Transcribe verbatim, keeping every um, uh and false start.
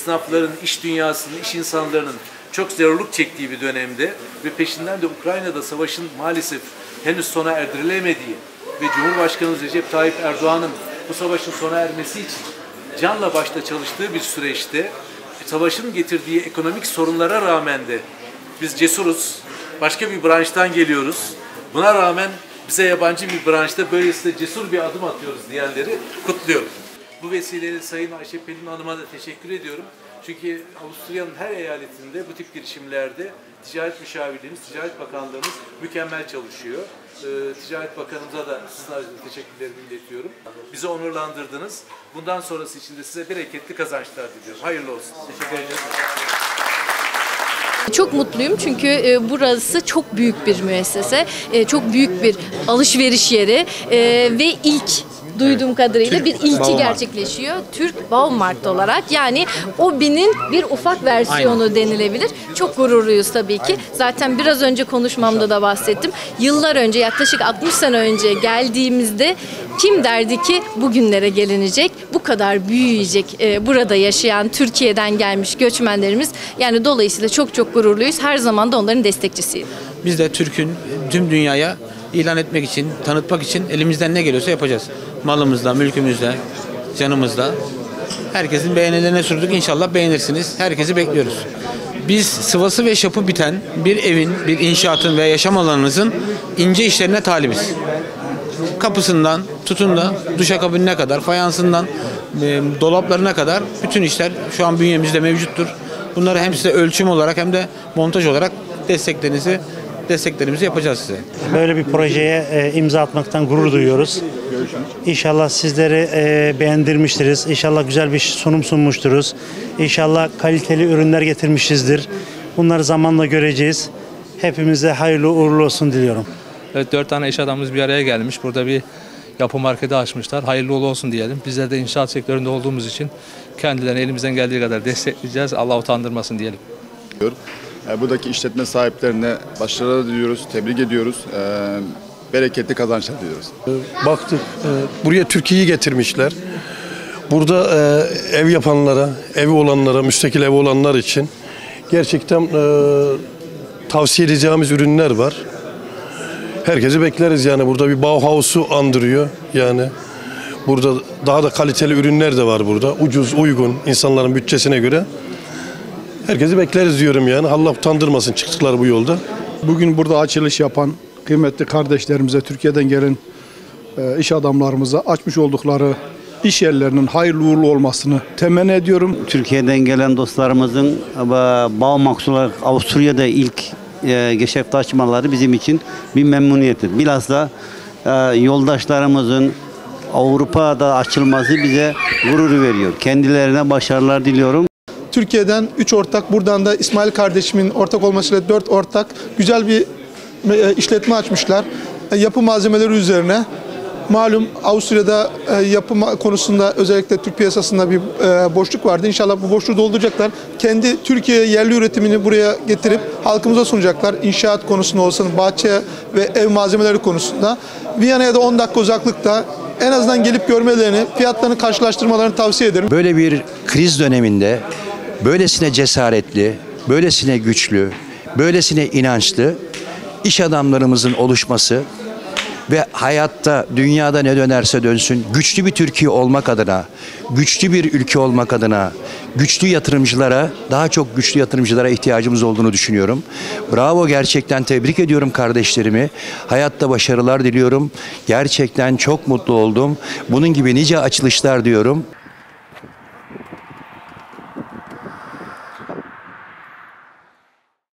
esnafların, iş dünyasının, iş insanlarının çok zorluk çektiği bir dönemde ve peşinden de Ukrayna'da savaşın maalesef henüz sona erdirilemediği ve Cumhurbaşkanı Recep Tayyip Erdoğan'ın bu savaşın sona ermesi için canla başla çalıştığı bir süreçte savaşın getirdiği ekonomik sorunlara rağmen de biz cesuruz, başka bir branştan geliyoruz. Buna rağmen bize yabancı bir branşta böylesine cesur bir adım atıyoruz diyenleri kutluyorum. Bu vesileyle Sayın Ayşe Pelin Hanım'a da teşekkür ediyorum. Çünkü Avusturya'nın her eyaletinde bu tip girişimlerde Ticaret Müşavirliğimiz, Ticaret Bakanlığımız mükemmel çalışıyor. Ee, Ticaret Bakanımıza da sizin adınıza teşekkürlerimi iletiyorum. Bizi onurlandırdınız. Bundan sonrası için de size bereketli kazançlar diliyorum. Hayırlı olsun. Teşekkür ederim. Çok mutluyum çünkü burası çok büyük bir müessese, çok büyük bir alışveriş yeri ve ilk duyduğum kadarıyla Türk bir ilki Baumarkt gerçekleşiyor. Türk Baumarkt olarak, yani OBİ'nin bir ufak versiyonu Aynen. denilebilir. Çok gururluyuz tabii ki. Zaten biraz önce konuşmamda da bahsettim. Yıllar önce, yaklaşık altmış sene önce geldiğimizde kim derdi ki bugünlere gelinecek, bu kadar büyüyecek e, burada yaşayan Türkiye'den gelmiş göçmenlerimiz. Yani dolayısıyla çok çok gururluyuz. Her zaman da onların destekçisiyiz. Biz de Türk'ün tüm dünyaya ilan etmek için, tanıtmak için elimizden ne geliyorsa yapacağız. Malımızla, mülkümüzle, canımızla. Herkesin beğenilerine sürdük. İnşallah beğenirsiniz. Herkesi bekliyoruz. Biz sıvası ve şapı biten bir evin, bir inşaatın ve yaşam alanınızın ince işlerine talibiz. Kapısından tutun da duşakabinine kadar, fayansından e, dolaplarına kadar bütün işler şu an bünyemizde mevcuttur. Bunları hem size ölçüm olarak hem de montaj olarak desteklerinizi desteklerimizi yapacağız size. Böyle bir projeye e, imza atmaktan gurur duyuyoruz. İnşallah sizleri e, beğendirmiştiriz. İnşallah güzel bir sunum sunmuşturuz. İnşallah kaliteli ürünler getirmişizdir. Bunları zamanla göreceğiz. Hepimize hayırlı uğurlu olsun diliyorum. Evet, dört tane iş adamımız bir araya gelmiş. Burada bir yapı marketi açmışlar. Hayırlı uğurlu olsun diyelim. Bizler de inşaat sektöründe olduğumuz için kendilerini elimizden geldiği kadar destekleyeceğiz. Allah utandırmasın diyelim. Buradaki işletme sahiplerine başarılar diliyoruz, tebrik ediyoruz. Bereketli kazançlar diliyoruz. Baktık, buraya Türkiye'yi getirmişler. Burada ev yapanlara, evi olanlara, müstakil evi olanlar için gerçekten tavsiye edeceğimiz ürünler var. Herkesi bekleriz yani. Burada bir Bauhaus'u andırıyor yani. Burada daha da kaliteli ürünler de var burada. Ucuz, uygun, insanların bütçesine göre. Herkesi bekleriz diyorum yani. Allah utandırmasın çıktıkları bu yolda. Bugün burada açılış yapan kıymetli kardeşlerimize, Türkiye'den gelen iş adamlarımıza açmış oldukları iş yerlerinin hayırlı uğurlu olmasını temenni ediyorum. Türkiye'den gelen dostlarımızın Baumarkt olarak Avusturya'da ilk geçefte açmaları bizim için bir memnuniyettir. Bilhassa yoldaşlarımızın Avrupa'da açılması bize gurur veriyor. Kendilerine başarılar diliyorum. Türkiye'den üç ortak, buradan da İsmail kardeşimin ortak olmasıyla dört ortak güzel bir işletme açmışlar. Yapı malzemeleri üzerine. Malum Avusturya'da yapı konusunda özellikle Türk piyasasında bir boşluk vardı. İnşallah bu boşluğu dolduracaklar. Kendi Türkiye yerli üretimini buraya getirip halkımıza sunacaklar. İnşaat konusunda olsun, bahçe ve ev malzemeleri konusunda. Viyana'ya da on dakika uzaklıkta. En azından gelip görmelerini, fiyatlarını karşılaştırmalarını tavsiye ederim. Böyle bir kriz döneminde böylesine cesaretli, böylesine güçlü, böylesine inançlı iş adamlarımızın oluşması ve hayatta, dünyada ne dönerse dönsün güçlü bir Türkiye olmak adına, güçlü bir ülke olmak adına, güçlü yatırımcılara, daha çok güçlü yatırımcılara ihtiyacımız olduğunu düşünüyorum. Bravo, gerçekten tebrik ediyorum kardeşlerimi. Hayatta başarılar diliyorum. Gerçekten çok mutlu oldum. Bunun gibi nice açılışlar diyorum.